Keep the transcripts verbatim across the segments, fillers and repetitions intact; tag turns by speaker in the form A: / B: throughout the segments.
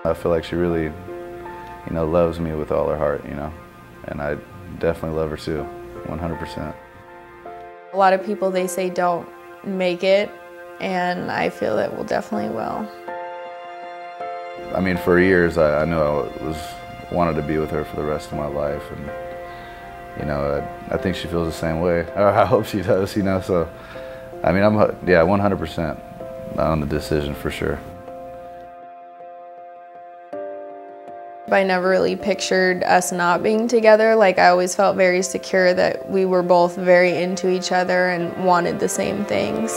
A: I feel like she really, you know, loves me with all her heart, you know, and I definitely love her too, one hundred percent.
B: A lot of people, they say don't make it, and I feel that we'll definitely will.
A: I mean, for years, I, I knew I was wanted to be with her for the rest of my life, and you know, I, I think she feels the same way. I hope she does, you know. So, I mean, I'm yeah, one hundred percent on the decision for sure.
B: I never really pictured us not being together. Like, I always felt very secure that we were both very into each other and wanted the same things.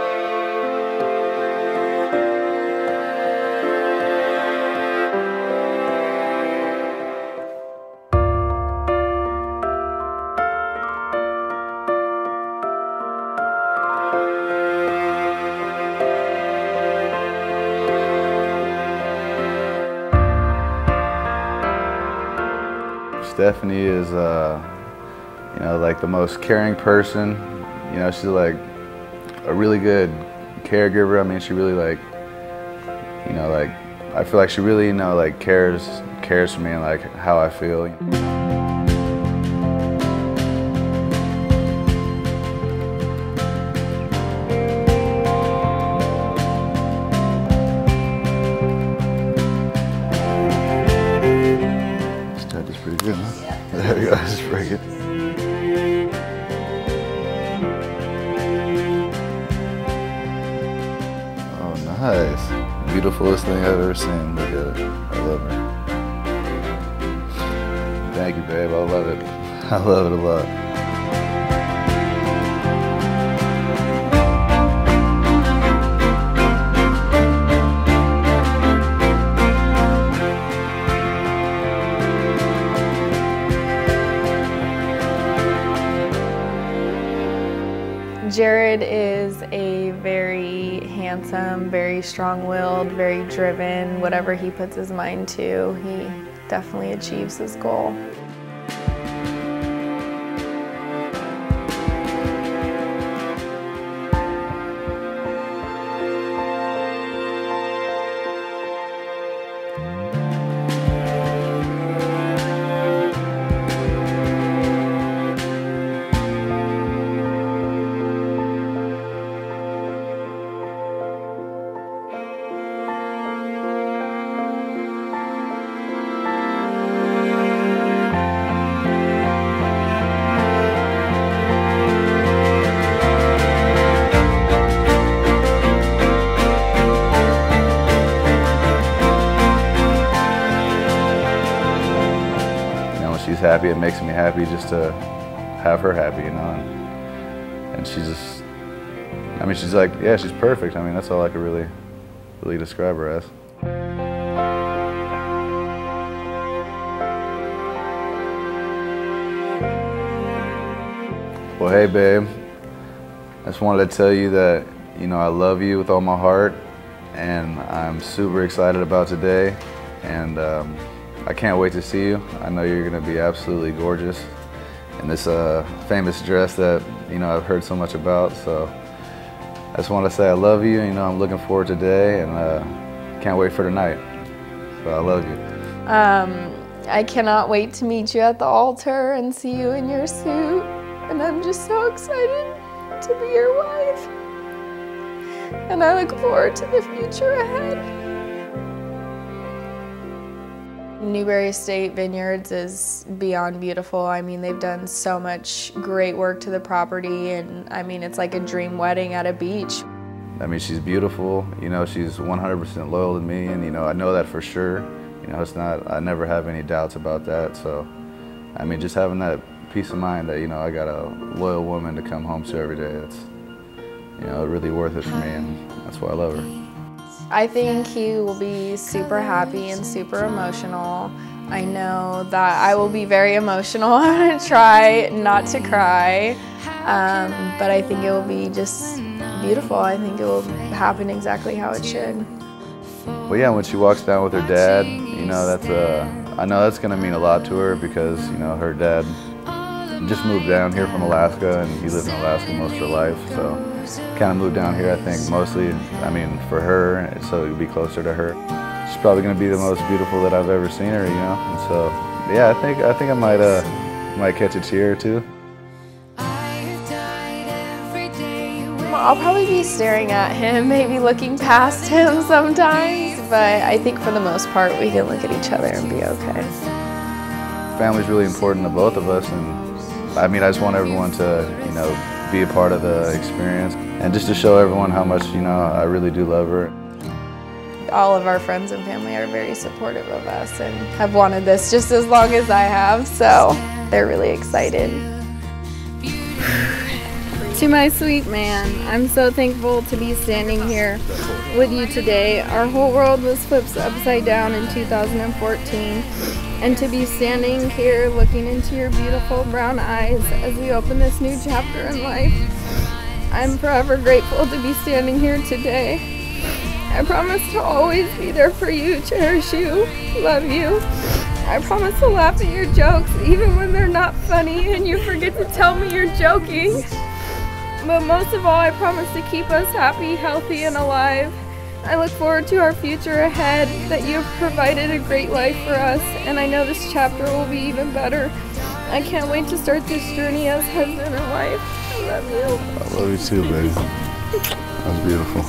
A: Stephanie is, uh, you know, like the most caring person. You know, she's like a really good caregiver. I mean, she really like, you know, like I feel like she really, you know, like cares cares for me and like how I feel. Pretty good, huh? Yeah. There we go, just break it. Oh, nice. Beautifulest thing I've ever seen. Look at it. I love her. Thank you, babe. I love it. I love it a lot.
B: Jerred is a very handsome, very strong-willed, very driven. Whatever he puts his mind to, he definitely achieves his goal. She's happy, it makes me happy just to have her happy, you know, and, and she's just, I mean, she's like, yeah, she's perfect. I mean, that's all I could really, really describe her as. Well, hey, babe, I just wanted to tell you that, you know, I love you with all my heart, and I'm super excited about today, and um, I can't wait to see you. I know you're gonna be absolutely gorgeous in this uh, famous dress that, you know, I've heard so much about. So I just want to say I love you. You know, I'm looking forward to today, and uh, can't wait for tonight. So I love you. Um, I cannot wait to meet you at the altar and see you in your suit. And I'm just so excited to be your wife. And I look forward to the future ahead. Newberry Estate Vineyards is beyond beautiful. I mean, they've done so much great work to the property, and I mean, it's like a dream wedding at a beach.
A: I mean, she's beautiful. You know, she's one hundred percent loyal to me, and you know, I know that for sure. You know, it's not, I never have any doubts about that. So, I mean, just having that peace of mind that, you know, I got a loyal woman to come home to every day, it's, you know, really worth it for me, and that's why I love her.
B: I think he will be super happy and super emotional. I know that I will be very emotional. I'm going to try not to cry, um, but I think it will be just beautiful. I think it will happen exactly how it should.
A: Well, yeah, when she walks down with her dad, you know, that's a, I know that's going to mean a lot to her because, you know, her dad just moved down here from Alaska, and he lived in Alaska most of her life, so kind of moved down here, I think, mostly, I mean, for her, so it would be closer to her. she's probably gonna be the most beautiful that I've ever seen her, you know. And so, yeah, I think I think I might uh might catch a tear or two.
C: I'll probably be staring at him, maybe looking past him sometimes, but I think for the most part we can look at each other and be okay.
A: Family's really important to both of us, and I mean, I just want everyone to, you know, be a part of the experience and just to show everyone how much, you know, I really do love her.
C: All of our friends and family are very supportive of us and have wanted this just as long as I have, so they're really excited.
D: To my sweet man, I'm so thankful to be standing here with you today. Our whole world was flipped upside down in two thousand fourteen, and to be standing here looking into your beautiful brown eyes as we open this new chapter in life, I'm forever grateful to be standing here today. I promise to always be there for you, cherish you, love you. I promise to laugh at your jokes even when they're not funny and you forget to tell me you're joking. But most of all, I promise to keep us happy, healthy, and alive. I look forward to our future ahead, that you have provided a great life for us, and I know this chapter will be even better. I can't wait to start this journey as husband and wife. I love you.
A: I love you too, baby. That was beautiful.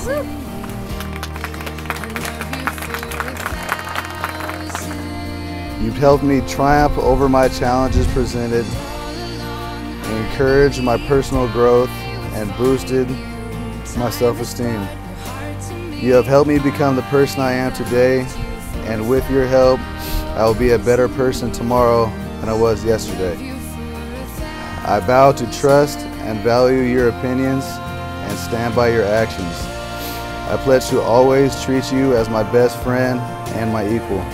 B: You've helped me triumph over my challenges presented, encouraged my personal growth, and boosted my self-esteem. You have helped me become the person I am today, and with your help, I will be a better person tomorrow than I was yesterday. I vow to trust and value your opinions and stand by your actions. I pledge to always treat you as my best friend and my equal.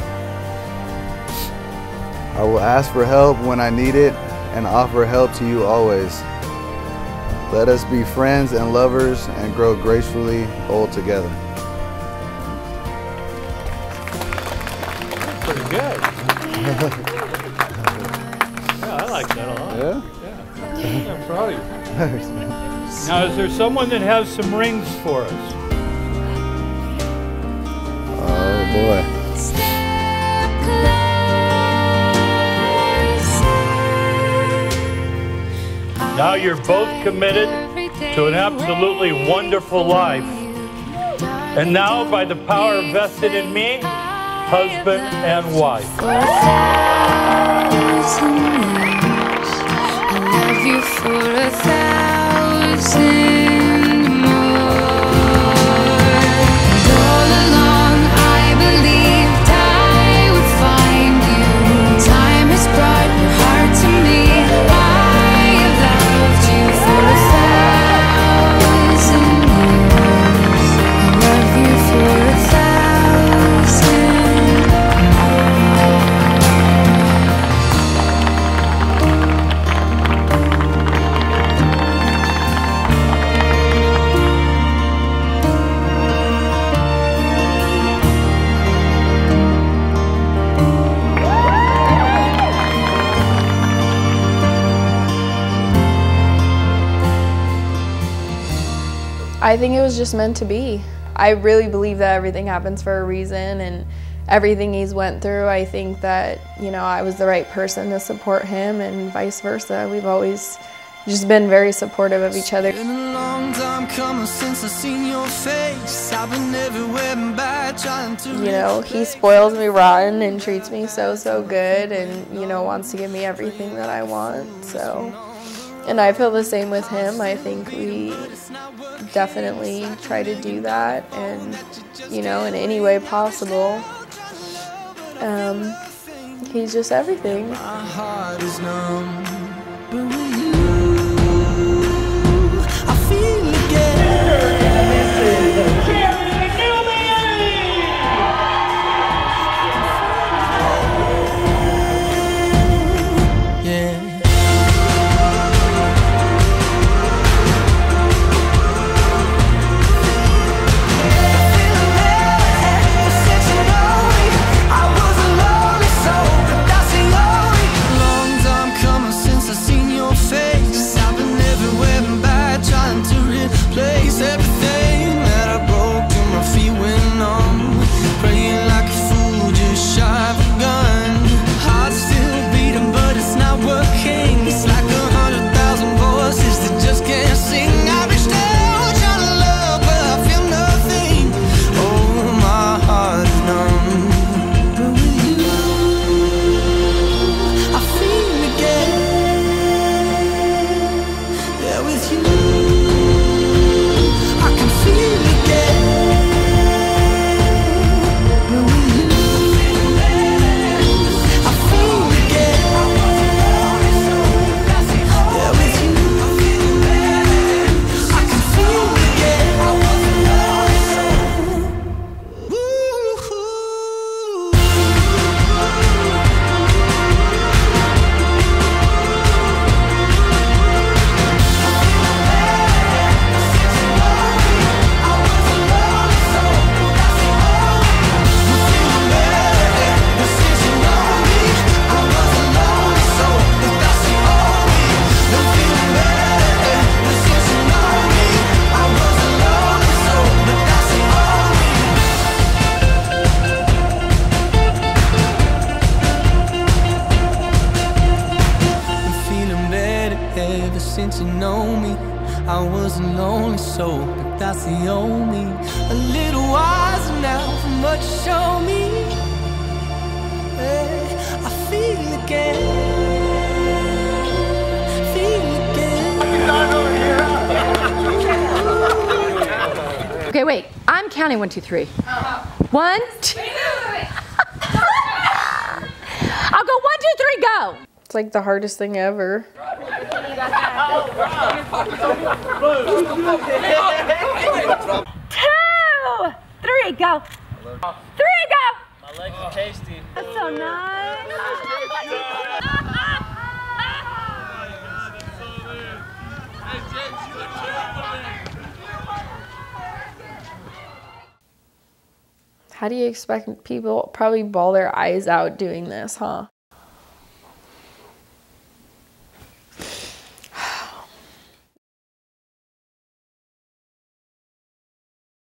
B: I will ask for help when I need it and offer help to you always. Let us be friends and lovers and grow gracefully old together.
E: Pretty good. Yeah, I like that a lot.
B: Yeah?
E: Yeah. I'm proud of you. Now, is there someone that has some rings for us?
B: Oh boy.
E: Now you're both committed to an absolutely wonderful life. And now, by the power vested in me, husband and wife.
F: For a thousand years, I love you for a thousand more. And all along I believed I would find you. Time has brought your heart to me.
C: I think it was just meant to be. I really believe that everything happens for a reason, and everything he's went through, I think that, you know, I was the right person to support him and vice versa. We've always just been very supportive of each other.
G: It's been a long time coming since I seen your face. I've been everywhere and back trying to,
C: you know, he spoils me rotten and treats me so, so good, and, you know, wants to give me everything that I want, so. And I feel the same with him. I think we definitely try to do that, and, you know, in any way possible. Um, he's just everything.
G: my heart is numb, but with you, I feel again. Yeah. Long time coming since I seen your face. I've been everywhere and back trying to to know me. I wasn't lonely, so but that's the only. A little wiser now from what you show me. Hey, I feel again, feel again.
H: Okay, wait. I'm counting one, two, three. One, two. I'll go one, two, three, go.
C: It's like the hardest thing ever.
H: Two, three, go. Three, go.
I: My legs are tasty.
H: That's so nice.
C: How do you expect people probably bawl their eyes out doing this, huh?